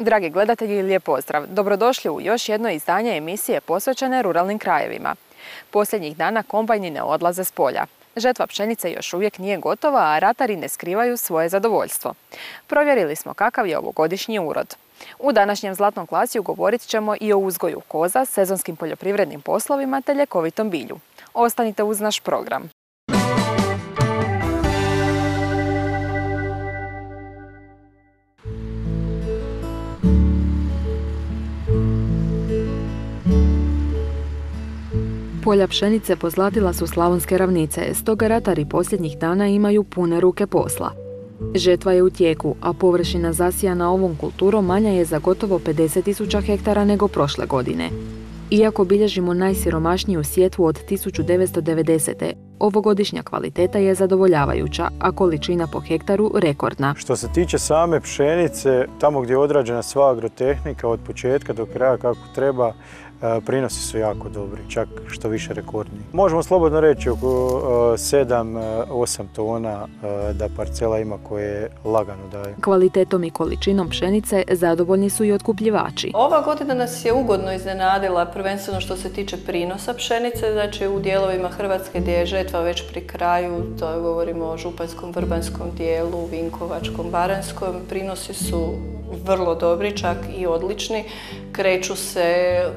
Dragi gledatelji, lijep pozdrav. Dobrodošli u još jedno izdanje emisije posvećene ruralnim krajevima. Posljednjih dana kombajni ne odlaze s polja. Žetva pšenice još uvijek nije gotova, a ratari ne skrivaju svoje zadovoljstvo. Provjerili smo kakav je ovogodišnji urod. U današnjem Zlatnom klasiju govorit ćemo i o uzgoju koza, sezonskim poljoprivrednim poslovima te ljekovitom bilju. Ostanite uz naš program. Polja pšenice pozlatila su slavonske ravnice, stoga ratari posljednjih dana imaju pune ruke posla. Žetva je u tijeku, a površina zasijana ovom kulturom manja je za gotovo 50.000 hektara nego prošle godine. Iako bilježimo najsiromašniju sjetvu od 1990. ovogodišnja kvaliteta je zadovoljavajuća, a količina po hektaru rekordna. Što se tiče same pšenice, tamo gdje je odrađena sva agrotehnika od početka do kraja kako treba, prinosi su jako dobri, čak što više rekordni. Možemo slobodno reći oko 7-8 tona da parcela ima koje lagano daje. Kvalitetom i količinom pšenice zadovoljni su i otkupljivači. Ova godina nas je ugodno iznenadila, prvenstveno što se tiče prinosa pšenice, znači u dijelovima Hrvatske gdje je žetva već pri kraju, to govorimo o županjskom, vrbanskom dijelu, vinkovačkom, baranjskom, prinosi su vrlo dobri, čak i odlični, kreću se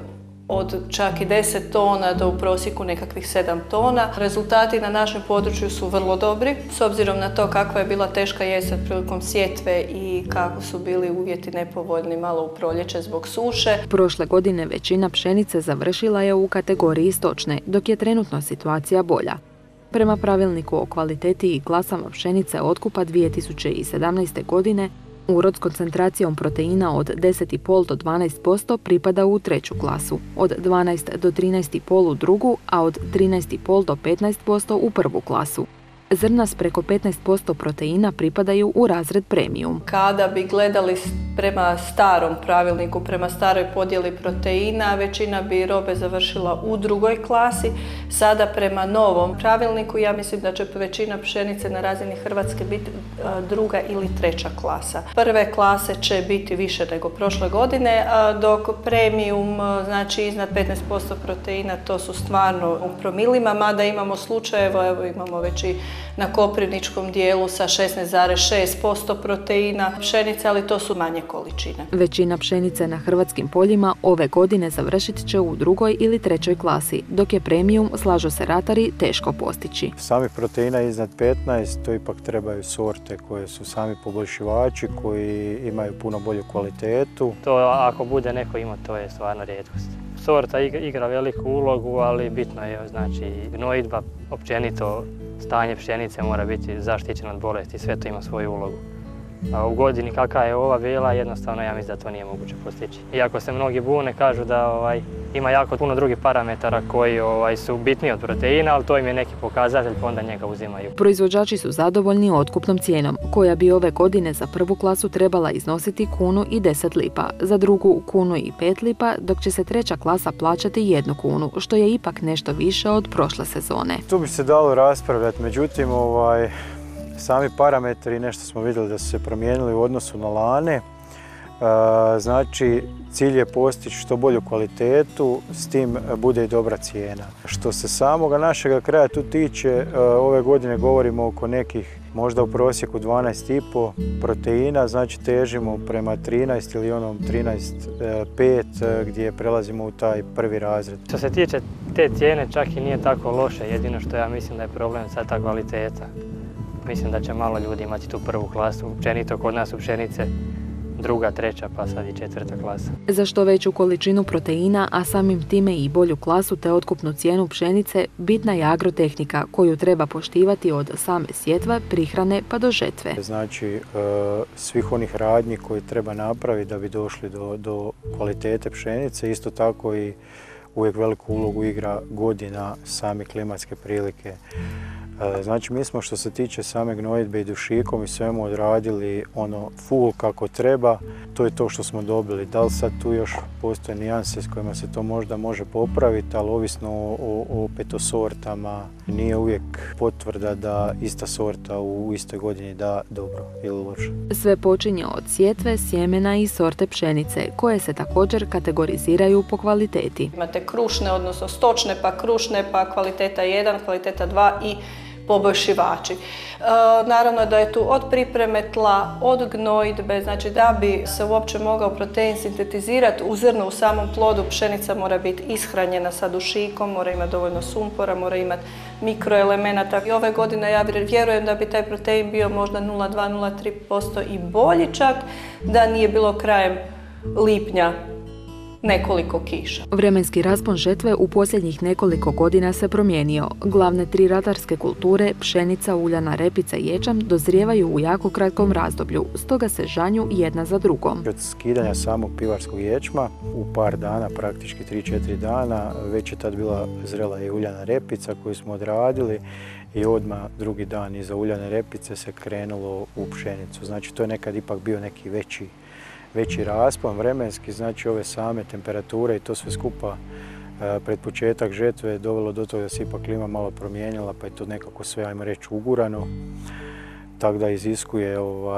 od čak i 10 tona do u prosjeku nekakvih 7 tona. Rezultati na našem području su vrlo dobri, s obzirom na to kakva je bila teška jesen prilikom sjetve i kako su bili uvjeti nepovoljni malo u proljeće zbog suše. Prošle godine većina pšenice završila je u kategoriji stočne, dok je trenutno situacija bolja. Prema pravilniku o kvaliteti i klasama pšenice otkupa 2017. godine, urod s koncentracijom proteina od 10,5 do 12% pripada u treću klasu, od 12 do 13,5 u drugu, a od 13,5 do 15% u prvu klasu. Zrna s preko 15% proteina pripadaju u razred premium. Kada bi gledali prema starom pravilniku, prema staroj podjeli proteina, većina bi robe završila u drugoj klasi. Sada prema novom pravilniku, ja mislim da će većina pšenice na razini Hrvatske biti druga ili treća klasa. Prve klase će biti više nego prošle godine, dok premium, znači iznad 15% proteina, to su stvarno u promilima, mada imamo slučajeva, evo imamo već i na koprivničkom dijelu sa 16,6% proteina pšenice, ali to su manje količine. Većina pšenice na hrvatskim poljima ove godine završit će u drugoj ili trećoj klasi, dok je premium, slažu se ratari, teško postići. Samih proteina iznad 15, to ipak trebaju sorte koje su sami poboljšivači, koji imaju puno bolju kvalitetu. To ako bude neko ima, to je stvarno rijetkost. Sorta igra veliku ulogu, ali bitno je znači gnojidba, općenito stanje pšenice mora biti zaštićeno od bolesti, sve to ima svoju ulogu. A u godini kakva je ova bila, jednostavno ja mislim da to nije moguće postići. Iako se mnogi bune, kažu da ima jako puno drugih parametara koji su bitniji od proteina, ali to im je neki pokazatelj pa onda njega uzimaju. Proizvođači su zadovoljni otkupnom cijenom, koja bi ove godine za prvu klasu trebala iznositi 1,10 lipa, za drugu 1,05 lipa, dok će se treća klasa plaćati 1 kunu, što je ipak nešto više od prošle sezone. Tu bi se dalo raspravljati, međutim sami parametri, nešto smo vidjeli da su se promijenili u odnosu na lane. Znači, cilj je postići što bolju kvalitetu, s tim bude i dobra cijena. Što se samoga našega kraja tu tiče, ove godine govorimo oko nekih, možda u prosjeku 12,5 proteina, znači težimo prema 13 ili onom 13,5 gdje prelazimo u taj prvi razred. Što se tiče te cijene, čak i nije tako loše, jedino što ja mislim da je problem sad ta kvaliteta. Mislim da će malo ljudi imati tu prvu klasu, općenito kod nas u pšenice, druga, treća, pa sad i četvrta klasa. Za što veću količinu proteina, a samim time i bolju klasu te otkupnu cijenu pšenice, bitna je agrotehnika koju treba poštivati od same sjetve, prihrane pa do žetve. Znači, svih onih radnji koje treba napraviti da bi došli do kvalitete pšenice, isto tako i uvijek veliku ulogu igra godina, same klimatske prilike. Znači mi smo što se tiče same gnojidbe i dušikom i svemu odradili ono full kako treba. To je to što smo dobili. Da li sad tu još postoje nijanse s kojima se to možda može popraviti, ali ovisno o sortama nije uvijek potvrda da ista sorta u istoj godini da dobro ili loše. Sve počinje od sjetve, sjemena i sorte pšenice, koje se također kategoriziraju po kvaliteti. Imate krušne, odnosno stočne, pa krušne, pa kvaliteta 1, kvaliteta 2 i poboljšivači. Naravno da je tu od pripreme tla, od gnojidbe, znači da bi se uopće mogao protein sintetizirati u zrnu, u samom plodu, pšenica mora biti ishranjena sa dušikom, mora imati dovoljno sumpora, mora imati mikroelemenata. I ove godine ja vjerujem da bi taj protein bio možda 0,2-0,3% i bolji čak da nije bilo krajem lipnja nekoliko kiša. Vremenski raspon žetve u posljednjih nekoliko godina se promijenio. Glavne 3 ratarske kulture, pšenica, uljana repica i ječam, dozrijevaju u jako kratkom razdoblju, stoga se žanju jedna za drugom. Od skidanja samog pivarskog ječma u par dana, praktički 3-4 dana, već je tad bila zrela i uljana repica koju smo odradili i odmah drugi dan iza uljane repice se krenulo u pšenicu. Znači to je nekad ipak bio neki veći raspon vremenski, znači ove same temperature i to sve skupa pred početak žetve je dovelo do toga da se ipak klima malo promijenila, pa je to nekako sve, ajmo reći, ugurano. Tako da iziskuje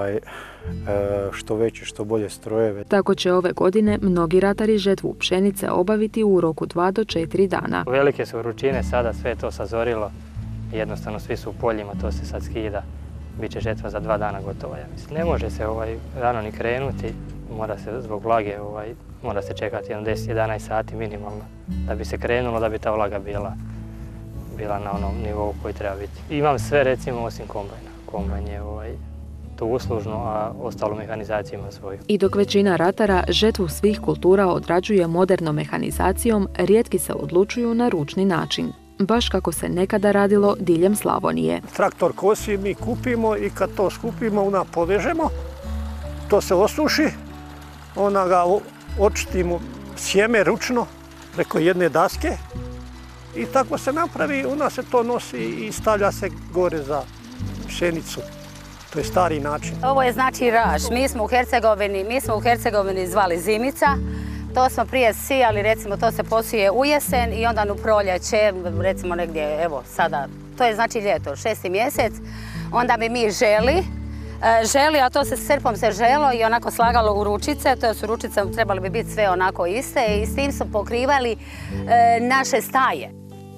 što veće, što bolje strojeve. Tako će ove godine mnogi ratari žetvu pšenice obaviti u roku 2 do 4 dana. Velike su vrućine, sada sve je to sazorilo. Jednostavno svi su u poljima, to se sad skida. Biće žetva za 2 dana gotova, ja mislim. Ne može se rano ni krenuti, mora se zbog vlage, mora se čekati 10-11 sati minimalno da bi se krenulo, da bi ta vlaga bila na onom nivou koji treba biti. Imam sve recimo osim kombajna. Kombajn je to uslužno, a ostalo mehanizacija ima svoju. I dok većina ratara žetvu svih kultura odrađuje modernom mehanizacijom, rijetki se odlučuju na ručni način. Baš kako se nekada radilo diljem Slavonije. Traktor kosi, mi kupimo i kad to skupimo, onda povežemo, to se osuši, onda ga očistimo sjeme ručno preko jedne daske i tako se napravi, onda se to nosi i stavlja se gore za pšenicu. To je stari način. Ovo je znači raž. Mi smo u Hercegovini zvali zimica. To smo prije sijali, recimo to se posije u jesen i onda u proljeće, recimo negdje, evo sada, to je znači ljeto, 6. mjesec. Onda bi mi želi, a to se srpom se želo i onako slagalo u ručice, to su ručice trebali bi biti sve onako iste i s tim su pokrivali naše staje.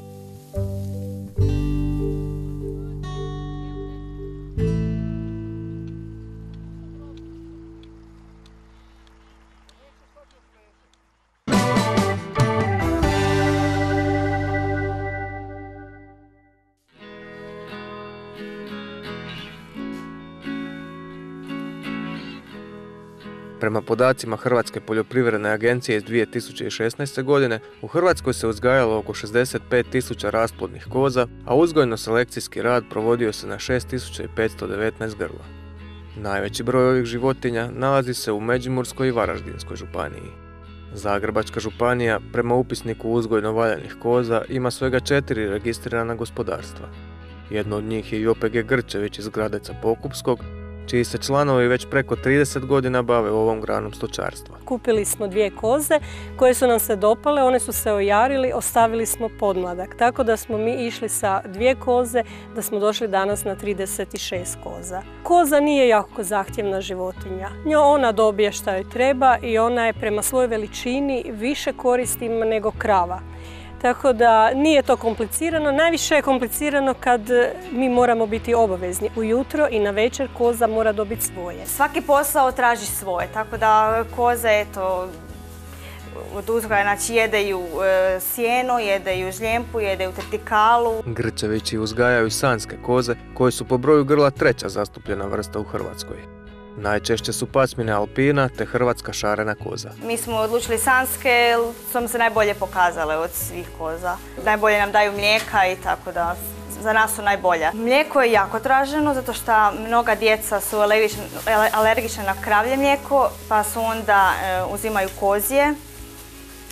Prema podacima Hrvatske poljoprivredne agencije iz 2016. godine, u Hrvatskoj se uzgajalo oko 65.000 rasplodnih koza, a uzgojno-selekcijski rad provodio se na 6.519 grla. Najveći broj ovih životinja nalazi se u Međimurskoj i Varaždinskoj županiji. Zagrebačka županija, prema upisniku uzgojno valjanih koza, ima svega 4 registrirana gospodarstva. Jedno od njih je i OPG Grčević iz Gradeca Pokupskog, čiji se članovi već preko 30 godina bave ovom granom stočarstva. Kupili smo 2 koze koje su nam se dopale, one su se ojarili, ostavili smo podmladak. Tako da smo mi išli sa 2 koze, da smo došli danas na 36 koza. Koza nije jako zahtjevna životinja. Ona dobije šta joj treba i ona je prema svojoj veličini više koristi ima nego krava. Tako da nije to komplicirano. Najviše je komplicirano kad mi moramo biti obavezni. Ujutro i na večer koza mora dobiti svoje. Svaki posao traži svoje, tako da koze, eto, od uzgoja, znači jedeju sjeno, jedeju žljempu, jedeju tritikalu. Grčevići uzgajaju sanske koze, koje su po broju grla 3. zastupljena vrsta u Hrvatskoj. Najčešće su pasmine alpina te hrvatska šarena koza. Mi smo odlučili sanske, jer su nam se najbolje pokazale od svih koza. Najbolje nam daju mlijeka i tako da za nas su najbolja. Mlijeko je jako traženo zato što mnoga djeca su alergična na kravlje mlijeko, pa su onda uzimaju kozije.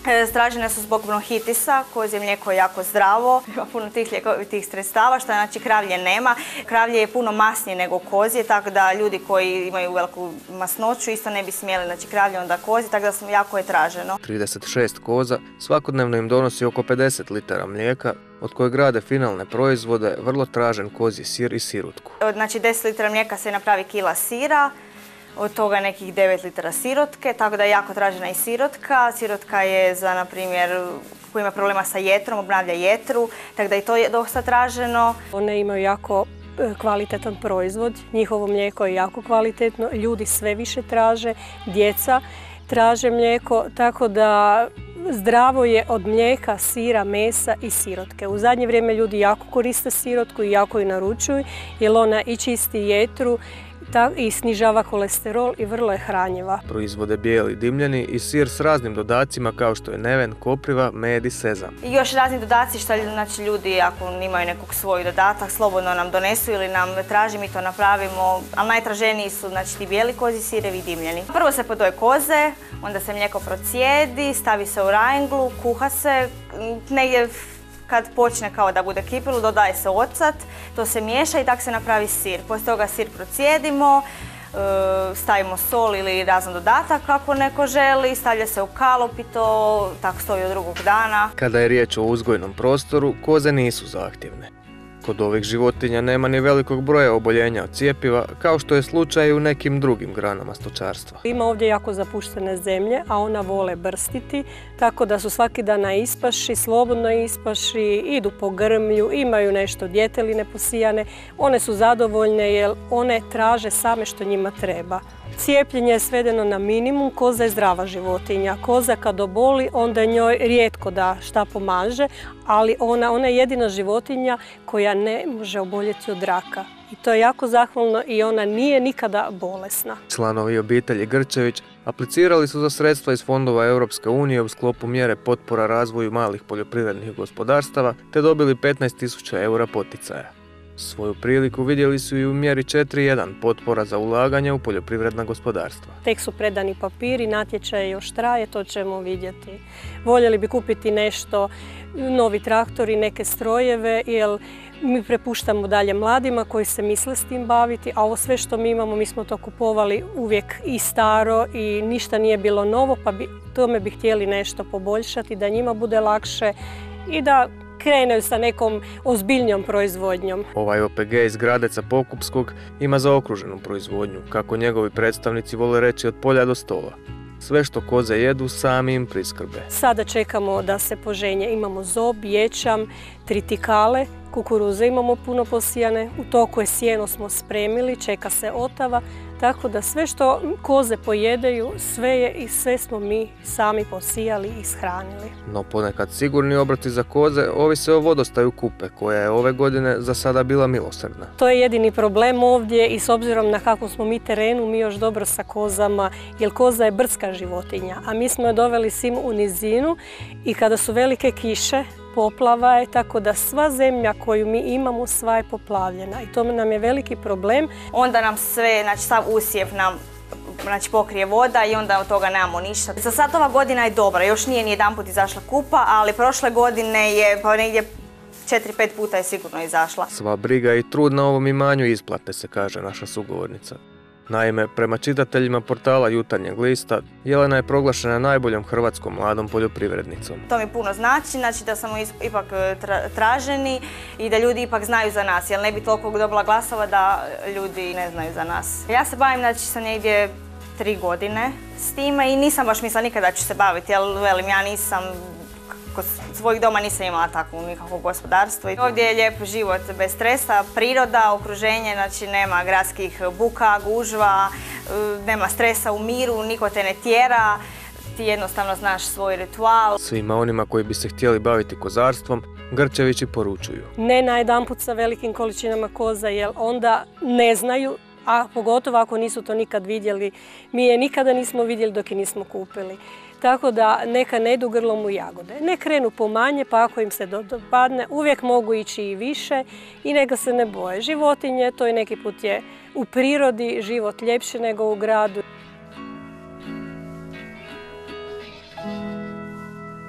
Tražene su zbog bronhitisa, kozje mlijeko je jako zdravo, ima puno tih sredstava, što znači kravlje nema. Kravlje je puno masnije nego kozje, tako da ljudi koji imaju veliku masnoću isto ne bi smjeli, znači kravlje onda kozje, tako da jako je traženo. 36 koza svakodnevno im donosi oko 50 litara mlijeka, od kojeg grade finalne proizvode, vrlo tražen kozji sir i sirutku. Znači 10 litara mlijeka se napravi kila sira, od toga nekih 9 litara sirotke, tako da je jako tražena i sirotka. Sirotka je za, na primjer, koji ima problema sa jetrom, obnavlja jetru, tako da i to je dosta traženo. One imaju jako kvalitetan proizvod, njihovo mlijeko je jako kvalitetno, ljudi sve više traže, djeca traže mlijeko, tako da zdravo je od mlijeka, sira, mesa i sirotke. U zadnje vrijeme ljudi jako koriste sirotku i jako ju naručuju jer ona i čisti jetru i snižava kolesterol i vrlo je hranjiva. Proizvode bijeli dimljeni i sir s raznim dodacima kao što je neven, kopriva, med i sezam. I još razni dodaci što znači, ljudi ako imaju nekog svoj dodatak slobodno nam donesu ili nam traži, mi to napravimo, ali najtraženiji su znači, ti bijeli kozji sirevi i dimljeni. Prvo se podoje koze, onda se mlijeko procijedi, stavi se u rajnglu, kuha se negdje. Kad počne kao da bude kipilo, dodaje se ocat, to se miješa i tako se napravi sir. Poslije toga sir procijedimo, stavimo sol ili razan dodatak kako neko želi, stavlja se u kalup i to tako stoji od drugog dana. Kada je riječ o uzgojnom prostoru, koze nisu zahtjevne. Kod ovih životinja nema ni velikog broja oboljenja od cjepiva, kao što je slučaj u nekim drugim granama stočarstva. Ima ovdje jako zapuštene zemlje, a ona vole brstiti, tako da su svaki dan na ispaši, slobodno ispaši, idu po grmlju, imaju nešto djeteline posijane. One su zadovoljne jer one traže same što njima treba. Cijepljenje je svedeno na minimum, koza je zdrava životinja. Koza kad oboli, onda njoj rijetko da šta pomaže, ali ona je jedina životinja koja ne može oboljeti od raka. I to je jako zahvalno i ona nije nikada bolesna. Članovi obitelji Grčević aplicirali su za sredstva iz fondova Europske unije u sklopu mjere potpora razvoju malih poljoprivrednih gospodarstava te dobili 15.000 eura poticaja. Svoju priliku vidjeli su i u mjeri 4.1 potpora za ulaganje u poljoprivredna gospodarstva. Tek su predani papiri, natječaj još traje, to ćemo vidjeti. Voljeli bi kupiti nešto, novi traktori, neke strojeve, jer mi prepuštamo dalje mladima koji se misle s tim baviti, a ovo sve što mi imamo, mi smo to kupovali uvijek i staro i ništa nije bilo novo, pa tome bi htjeli nešto poboljšati, da njima bude lakše i da krenaju sa nekom ozbiljnjom proizvodnjom. Ovaj OPG iz Gradeca Pokupskog ima zaokruženu proizvodnju, kako njegovi predstavnici vole reći od polja do stola. Sve što koze jedu sami im priskrbe. Sada čekamo da se poženje. Imamo zob, ječam, tritikale, kukuruze imamo puno posijane. U toku je sjeno smo spremili, čeka se otava. Tako da sve što koze pojedaju, sve smo mi sami posijali i ishranili. No ponekad sigurni obroci za koze ovise o vodostaju Kupe, koja je ove godine za sada bila milosrdna. To je jedini problem ovdje i s obzirom na kakvom smo mi terenu, mi još dobro sa kozama, jer koza je brdska životinja, a mi smo je doveli sim u nizinu i kada su velike kiše, poplava je, tako da sva zemlja koju mi imamo, sva je poplavljena i to nam je veliki problem. Onda nam sve, znači sav usjev nam pokrije voda i onda od toga nemamo ništa. Za sad ova godina je dobra, još nije nijedanput izašla kupa, ali prošle godine je pa negdje 4-5 puta je sigurno izašla. Sva briga i trud na ovom imanju isplate se, kaže naša sugovornica. Naime, prema čitateljima portala Jutarnjeg lista, Jelena je proglašena najboljom hrvatskom mladom poljoprivrednicom. To mi puno znači da smo ipak traženi i da ljudi ipak znaju za nas, jer ne bi toliko dobila glasova da ljudi ne znaju za nas. Ja se bavim, sam negdje 3 godine s time i nisam baš mislila nikada da ću se baviti, jer velim, ja nisam kod svojih doma nisam imala takvo nikakvo gospodarstvo. Ovdje je lijep život bez stresa, priroda, okruženje, znači nema gradskih buka, gužva, nema stresa u miru, niko te ne tjera, ti jednostavno znaš svoj ritual. Svima onima koji bi se htjeli baviti kozarstvom, Grčevići poručuju. Ne najedanput sa velikim količinama koza, jer onda ne znaju, a pogotovo ako nisu to nikad vidjeli. Mi je nikada nismo vidjeli dok je nismo kupili. Tako da neka ne idu grlom u jagode. Ne krenu po manje, pa ako im se dopadne, uvijek mogu ići i više i neka se ne boje. Životinje, to je neki put je u prirodi život ljepši nego u gradu.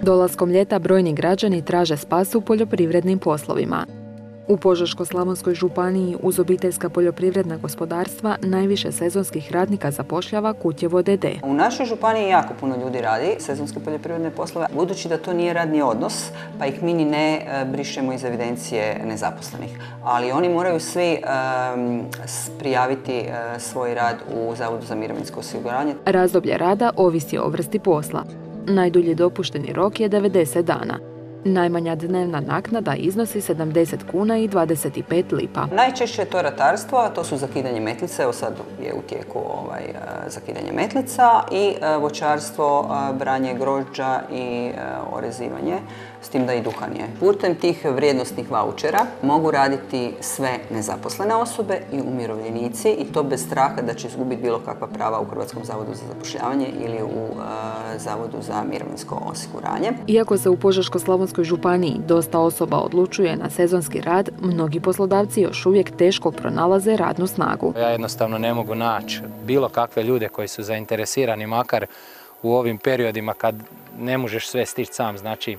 Dolaskom ljeta brojni građani traže spas u poljoprivrednim poslovima. U Požeško-slavonskoj županiji uz obiteljska poljoprivredna gospodarstva najviše sezonskih radnika zapošljava Kutjevo d.d. U našoj županiji jako puno ljudi radi sezonske poljoprivredne poslove, budući da to nije radni odnos, pa ih mi ni ne brišemo iz evidencije nezaposlenih. Ali oni moraju svi prijaviti svoj rad u Zavodu za mirovinsko osiguranje. Razdoblje rada ovisi o vrsti posla. Najdulji dopušteni rok je 90 dana. Najmanja dnevna naknada iznosi 70 kuna i 25 lipa. Najčešće je to ratarstvo, a to su zakidanje metlice, evo sad je u tijeku zakidanje metlica, i voćarstvo, branje grožđa i orezivanje, s tim da i duhan je. Putem tih vrijednosnih vaučera mogu raditi sve nezaposlene osobe i umirovljenici, i to bez straha da će izgubiti bilo kakva prava u Hrvatskom zavodu za zapošljavanje ili u Zavodu za mirovinsko osiguranje. Iako se u Požeško-slavonskoj županiji dosta osoba odlučuje na sezonski rad, mnogi poslodavci još uvijek teško pronalaze radnu snagu. Ja jednostavno ne mogu naći bilo kakve ljude koji su zainteresirani, makar u ovim periodima kad ne možeš sve stići sam, znači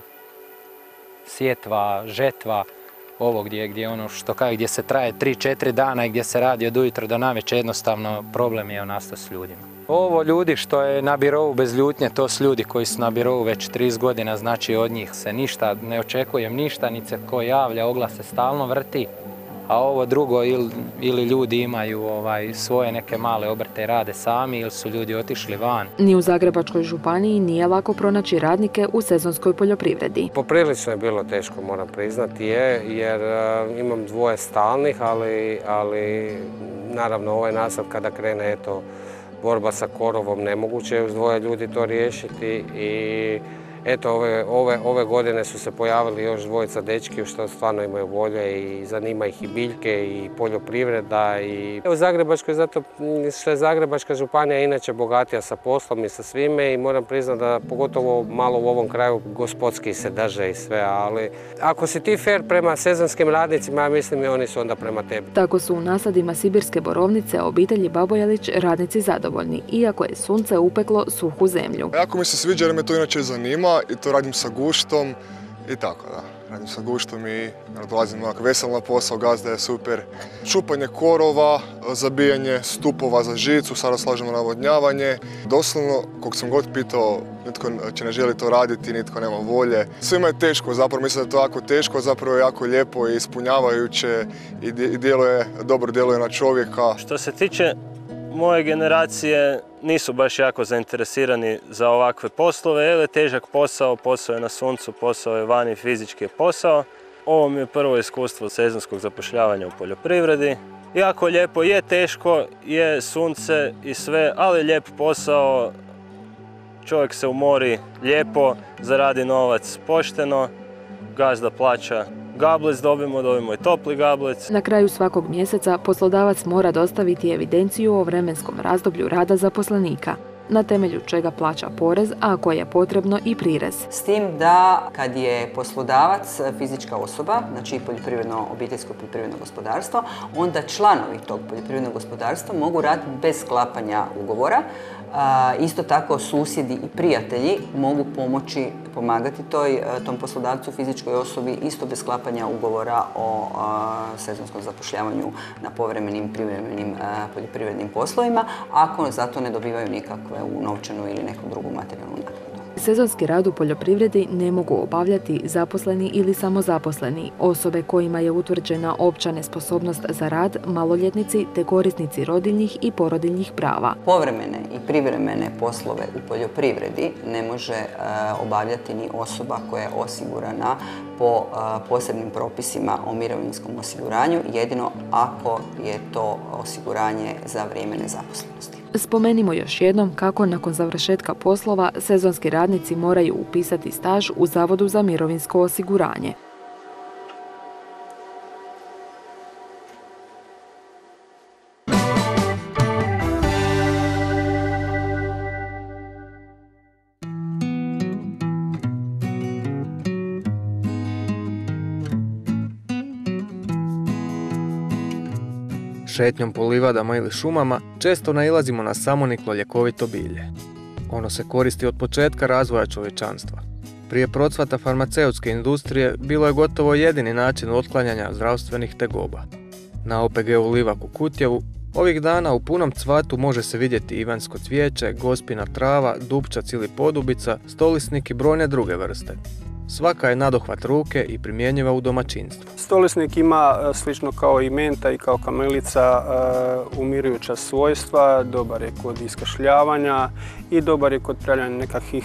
sjetva, žetva, ovo gdje ono što kaže, gdje se traje 3-4 dana i gdje se radi od ujutro do navečer, jednostavno problem je nastao s ljudima. Ovo ljudi što je na birovu bez ljutnje, to su ljudi koji su na birovu već 30 godina, znači od njih se ništa, ne očekujem ništa, niti se tko javlja, oglas se stalno vrti, a ovo drugo ili ljudi imaju svoje neke male obrte, rade sami ili su ljudi otišli van. Ni u Zagrebačkoj županiji nije lako pronaći radnike u sezonskoj poljoprivredi. Poprilično je bilo teško, moram priznati, jer imam dvoje stalnih, ali naravno ovaj naslov kada krene borba sa korovom, nemoguće je uz dvoje ljudi to riješiti, i eto, ove godine su se pojavili još dvojica dečki što stvarno imaju volje i zanima ih i biljke i poljoprivreda. U Zagrebačkoj, zato što je Zagrebačka županija inače bogatija sa poslom i sa svime, i moram priznati da pogotovo malo u ovom kraju gospodski se drže i sve, ali ako si ti fair prema sezonskim radnicima, ja mislim i oni su onda prema tebi. Tako su u nasadima sibirske borovnice obitelji Babojelić radnici zadovoljni, iako je sunce upeklo suhu zemlju. Jako mi se sviđa jer me to inače zanima i to radim sa guštom i tako, da. Radim sa guštom i dolazim vesel na posao, gazda je super. Čupanje korova, zabijanje stupova za žicu, sada slažemo navodnjavanje. Doslovno, koliko sam god pitao, nitko će ne želi to raditi, nitko nema volje. Svima je teško, zapravo mislim da je to jako teško, zapravo je jako lijepo i ispunjavajuće i dobro djeluje na čovjeka. Što se tiče moje generacije, nisu baš jako zainteresirani za ovakve poslove, jer je težak posao, posao je na suncu, posao je vani, fizički je posao. Ovo mi je prvo iskustvo sezonskog zapošljavanja u poljoprivredi. Jako lijepo, je teško, je sunce i sve, ali lijep posao. Čovjek se umori lijepo, zaradi novac pošteno, gazda plaća gablec, dobimo i topli gablec. Na kraju svakog mjeseca poslodavac mora dostaviti evidenciju o vremenskom razdoblju rada zaposlenika, na temelju čega plaća porez, a ako je potrebno i prirez. S tim da kad je poslodavac fizička osoba, znači obiteljsko poljoprivredno gospodarstvo, onda članovi tog poljoprivrednog gospodarstva mogu raditi bez sklapanja ugovora. Isto tako susjedi i prijatelji mogu pomagati tom poslodavcu, fizičkoj osobi, isto bez sklapanja ugovora o sezonskom zapošljavanju na povremenim, privremenim poljoprivrednim poslovima, ako zato ne dobivaju nikakve novčanu ili neku drugu materijalnu naknadu. Sezonski rad u poljoprivredi ne mogu obavljati zaposleni ili samozaposleni, osobe kojima je utvrđena opća nesposobnost za rad, maloljetnici te korisnici rodiljnih i porodiljnih prava. Povremene i privremene poslove u poljoprivredi ne može obavljati ni osoba koja je osigurana po posebnim propisima o mirovinskom osiguranju, jedino ako je to osiguranje za vrijeme nezaposlenosti. Spomenimo još jednom kako nakon završetka poslova sezonski radnici moraju upisati staž u Zavodu za mirovinsko osiguranje. Šetnjom po livadama ili šumama često nailazimo na samoniklo ljekovito bilje. Ono se koristi od početka razvoja čovječanstva. Prije procvata farmaceutske industrije bilo je gotovo jedini način otklanjanja zdravstvenih tegoba. Na OPG-u Livak u Kutjevu ovih dana u punom cvatu može se vidjeti ivanjsko cvijeće, gospina trava, dupčac ili podobica, stolisnik i brojne druge vrste. Svaka je nadohvat ruke i primjenjiva u domaćinstvu. Stolisnik ima slično kao i menta i kao kamilica umirujuća svojstva, dobar je kod iskašljavanja i dobar je kod pravljanja nekakvih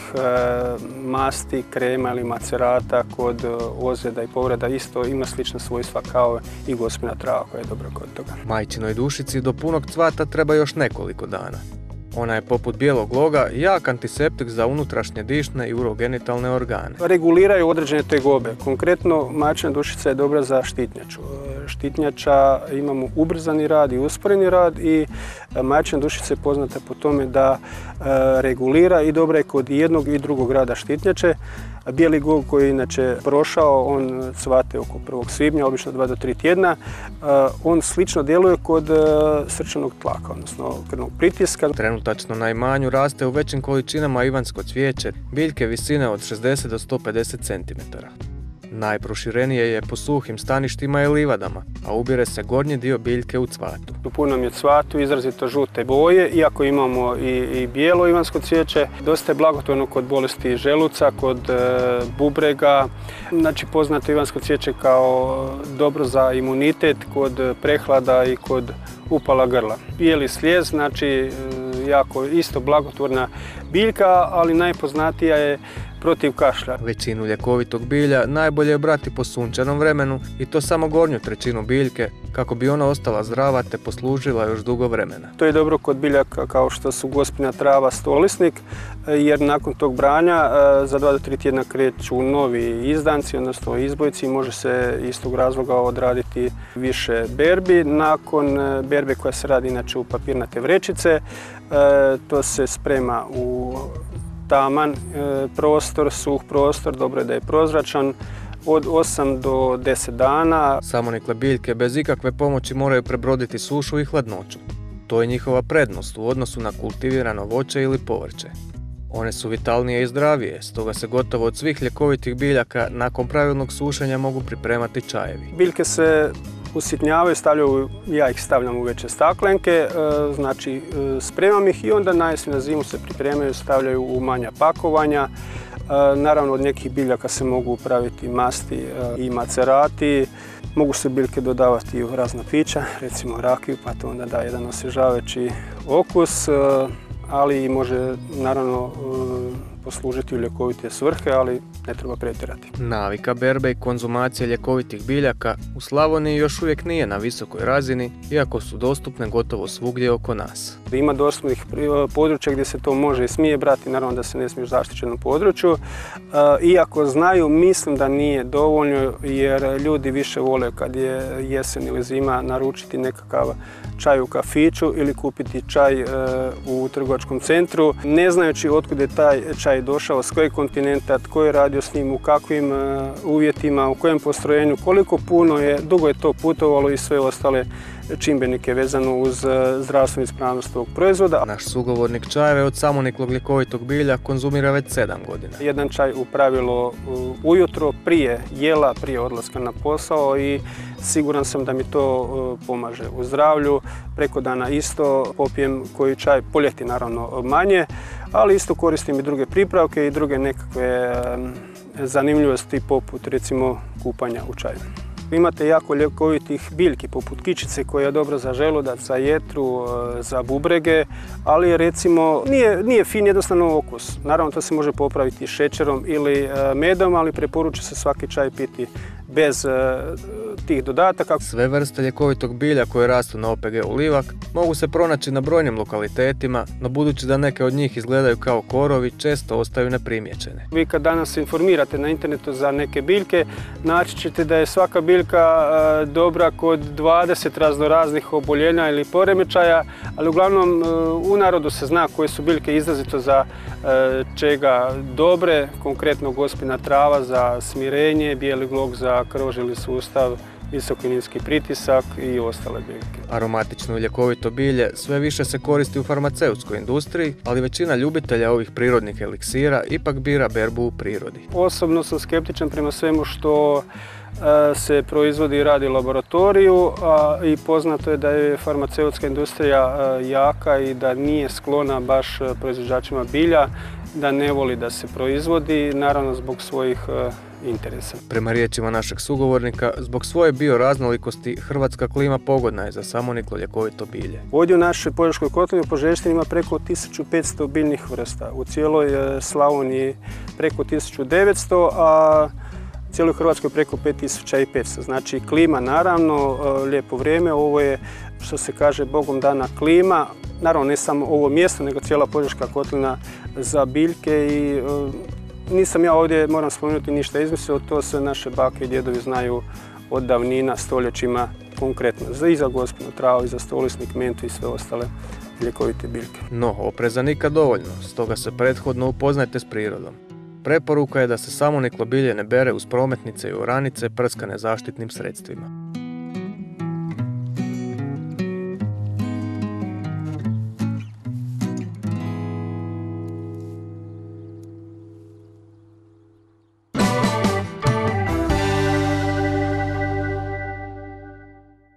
masti, krema ili macerata kod ozljeda i povreda. Isto ima slična svojstva kao i gospina trava koja je dobra kod toga. Majčinoj dušici do punog cvata treba još nekoliko dana. Ona je poput bijelog loga jak antiseptik za unutrašnje dišne i urogenitalne organe. Reguliraju određene tegobe. Konkretno, majčina dušica je dobra za štitnjaču. Štitnjača imamo ubrzani rad i usporeni rad i majčina dušica je poznata po tome da regulira i dobra je kod jednog i drugog rada štitnjače. Bijeli gog koji je inače prošao, on cvate oko 1. svibnja, obično 2 do 3 tjedna. On slično djeluje kod srčanog tlaka, odnosno krvnog pritiska. Trenutačno na imanju raste u većim količinama ivanjsko cvijeće, biljke visine od 60 do 150 cm. Najproširenije je po suhim staništima i livadama, a ubire se gornji dio biljke u cvatu. U punom je cvatu izrazito žute boje, iako imamo i bijelo ivanjsko cvijeće. Dosta je blagotvorno kod bolesti želuca, kod bubrega. Znači, poznato ivanjsko cvijeće kao dobro za imunitet, kod prehlada i kod upala grla. Bijeli slijez, znači jako isto blagotvorna biljka, ali najpoznatija je protiv kašlja. Većinu ljekovitog bilja najbolje je brati po sunčanom vremenu i to samo gornju trećinu biljke kako bi ona ostala zdrava te poslužila još dugo vremena. To je dobro kod biljaka kao što su gospina trava, stolisnik, jer nakon tog branja za 2 do 3 tjedna kreću novi izdanci, odnosno izbojci, može se iz tog razloga odraditi više berbi. Nakon berbe koja se radi inače u papirnate vrećice, to se sprema u taman prostor, suh prostor, dobro je da je prozračan, od 8 do 10 dana. Samonikle biljke bez ikakve pomoći moraju prebroditi sušu i hladnoću. To je njihova prednost u odnosu na kultivirano voće ili povrće. One su vitalnije i zdravije, stoga se gotovo od svih ljekovitih biljaka nakon pravilnog sušenja mogu pripremati čajevi. Biljke se usitnjavaju, ja ih stavljam u veće staklenke, znači spremam ih i onda na jesen na zimu se pripremaju, stavljaju u manja pakovanja. Naravno, od nekih biljaka se mogu praviti masti i macerati. Mogu se biljke dodavati u razna pića, recimo rakiju, pa to onda da jedan osvježavajući okus, ali može naravno poslužiti u ljekovite svrhe, ali ne treba pretjerati. Navika berbe i konzumacije ljekovitih biljaka u Slavoniji još uvijek nije na visokoj razini, iako su dostupne gotovo svugdje oko nas. Ima dostupnih područja gdje se to može i smije brati, naravno da se ne smije u zaštićenom području. Iako znaju, mislim da nije dovoljno, jer ljudi više vole kad je jesen ili zima naručiti nekakav čaj u kafiću ili kupiti čaj u trgovačkom centru, ne znajući otkud je taj čaj došao, s kojeg kontinenta, tko je radio s njim, u kakvim uvjetima, u kojem postrojenju, koliko dugo je to putovalo i sve ostale čimbenike vezano uz zdravstvenu ispravnost tog proizvoda. Naš sugovornik čajeve od samoniklog ljekovitog bilja konzumira već 7 godina. Jedan čaj u pravilu ujutro, prije jela, prije odlaska na posao i siguran sam da mi to pomaže u zdravlju. Preko dana isto popijem koji čaj, po ljeti naravno manje, ali isto koristim i druge pripravke i druge nekakve zanimljivosti poput recimo kupanja u čaju. Imate jako ljekovitih biljki poput kičice koja je dobra za želudac, za jetru, za bubrege, ali recimo nije fin jednostavno okus. Naravno to se može popraviti šećerom ili medom, ali preporučuje se svaki čaj piti bez tih dodataka. Sve vrste ljekovitog bilja koje rastu na OPG-u Livak mogu se pronaći na brojnim lokalitetima, no budući da neke od njih izgledaju kao korovi, često ostaju neprimjećene. Vi kad danas se informirate na internetu za neke biljke, naći ćete da je svaka biljka dobra kod 20 raznoraznih oboljenja ili poremećaja, ali uglavnom u narodu se zna koje su biljke izrazito za čega dobre, konkretno gospina trava za smirenje, bijeli glog za krvožilni sustav visoki niski pritisak i ostale biljke. Aromatično i ljekovito bilje sve više se koristi u farmaceutskoj industriji, ali većina ljubitelja ovih prirodnih eliksira ipak bira berbu u prirodi. Osobno sam skeptičan prema svemu što se proizvodi i radi u laboratoriju i poznato je da je farmaceutska industrija jaka i da nije sklona baš proizvođačima bilja, da ne voli da se proizvodi, naravno zbog svojih interesa. Prema riječima našeg sugovornika, zbog svoje bioraznolikosti hrvatska klima pogodna je za samoniklo ljekovito bilje. Ovdje u našoj Požeškoj kotlini u Požeštini ima preko 1500 biljnih vrsta, u cijeloj Slavoniji preko 1900, a u cijeloj Hrvatskoj preko 5500. Znači klima naravno, lijepo vrijeme, ovo je što se kaže Bogom dana klima, naravno ne samo ovo mjesto nego cijela Požeška kotlina za biljke i nisam ja ovdje, moram spomenuti, ništa izmislio, to sve naše bake i djedovi znaju od davnina, stoljećima konkretno. I za gospinu travu, i za stolisnik, mentu i sve ostale ljekovite biljke. No, opreza nikad dovoljno, stoga se prethodno upoznajte s prirodom. Preporuka je da se samoniklo bilje ne bere uz prometnice i oranice prskane zaštitnim sredstvima.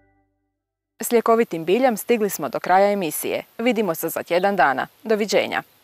S ljekovitim biljem stigli smo do kraja emisije. Vidimo se za tjedan dana. Doviđenja.